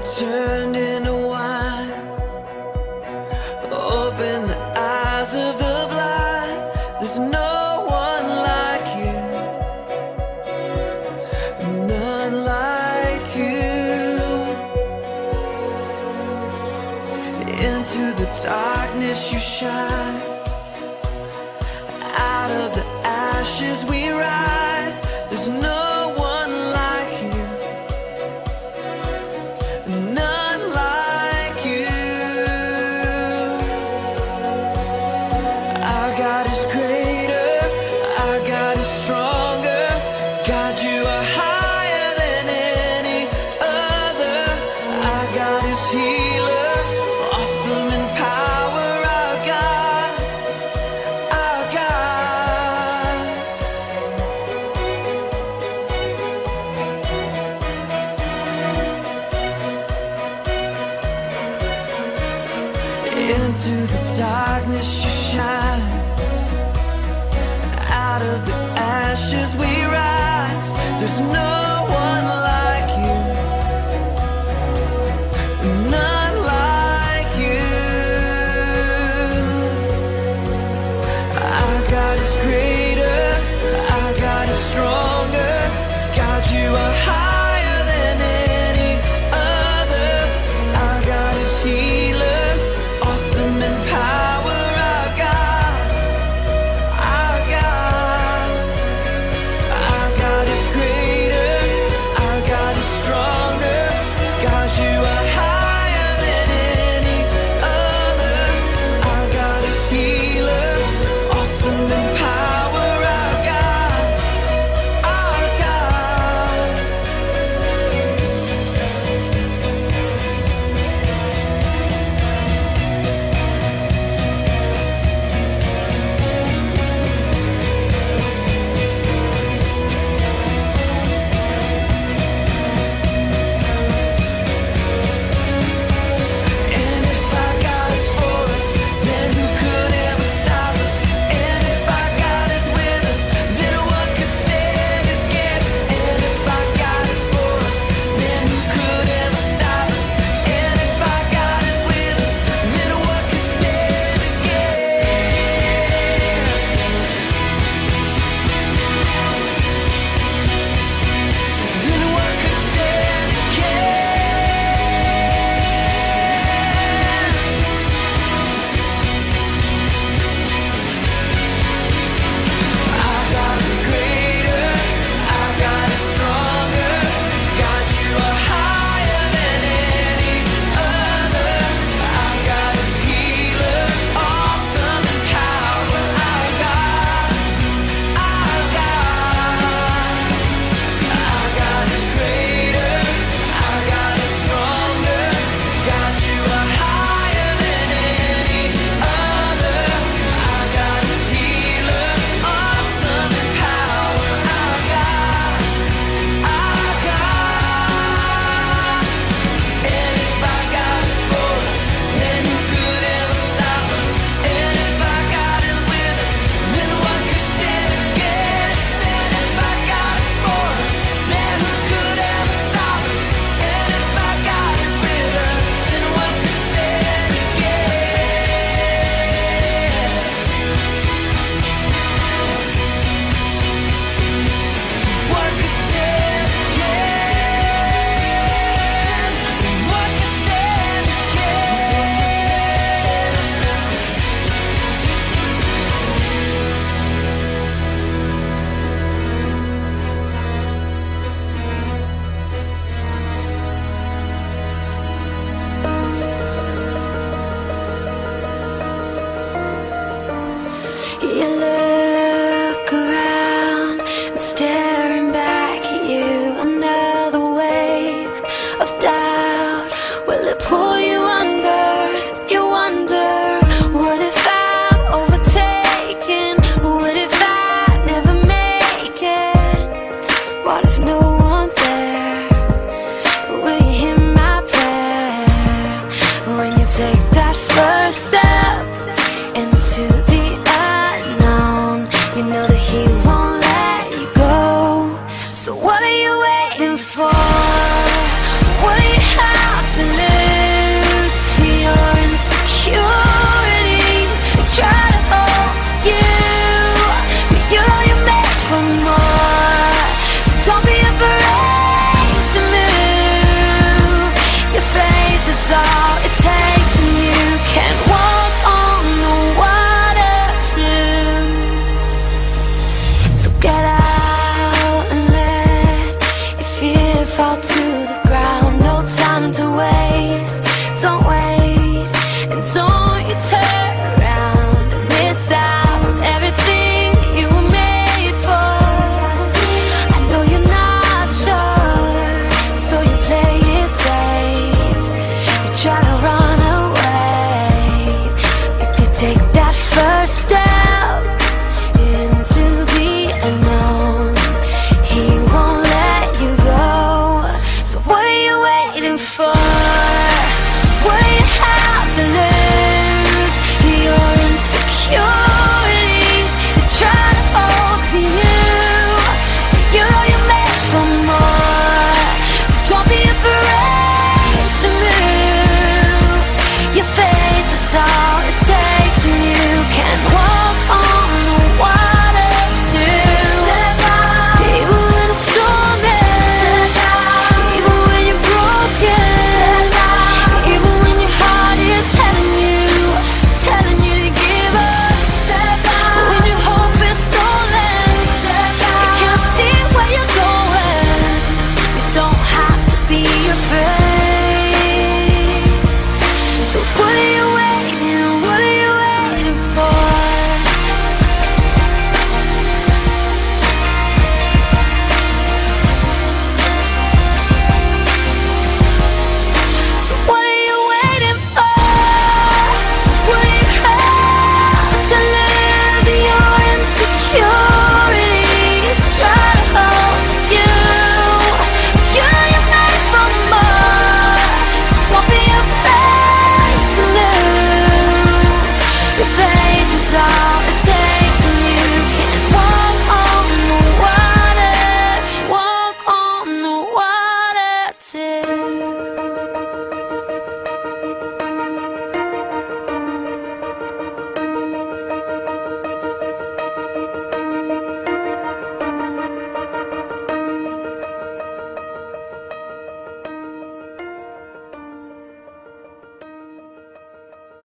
turned into wine. Open the eyes of the blind. There's no one like you, none like you. Into the darkness you shine. Out of the ashes we rise. There's no one like you, none like you. Our God is greater, our God is stronger. God, you are higher than any other. Our God is healer, awesome in power. Our God, our God. Into the darkness you shine. Out of the ashes we rise. There's no one like you, none like you. Our God is greater, our God is stronger. God, you are higher than any other. Our God is healer, awesome in power. Our God, our God. Our God is greater, our God is stronger. God, you are higher than any other. Our God is healer, awesome in power. Our God, our God. And if our God is for us, then who could ever stop us? And if our God is with us, then what could stand against? And if our God is for us, then who could ever stop us? And if our God is with us, then what could stand against? Then what could stand against? Our God is greater, our God is stronger. God, you are higher than any other. Our God is healer, awesome in power. Our God, our God. Our God is greater, our God is stronger. God, you are higher than any other. Our God is healer, awesome in power. Our God, our God. And if our God is for us, then who could ever stop us? And if our God is with us, then what could stand against? And if our God is for us, then who could ever stop us? And if our God is with us, then what could stand against? What could stand against? What could stand You look around and staring back at you. Another wave of doubt. Will it pull you under? You wonder, what if I'm overtaken? What if I never make it? What if no one's there? Will you hear my prayer? When you take that first step into the unknown, you know that he won't let you go. So what are you waiting